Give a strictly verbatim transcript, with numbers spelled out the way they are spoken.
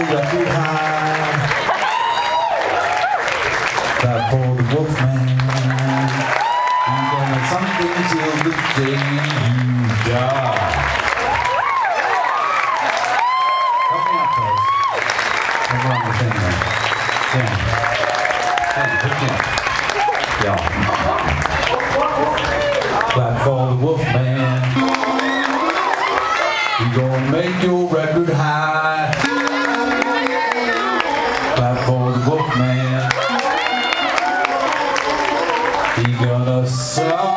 record high. Clap for the Wolfman. He's gonna something till the day you die. Help me out, folks. Over on the thing there. Stand. Stand. Pick me up. Yeah. Clap for the Wolfman. He's gonna make your record high. Clap for the Wolfman. He gonna sell.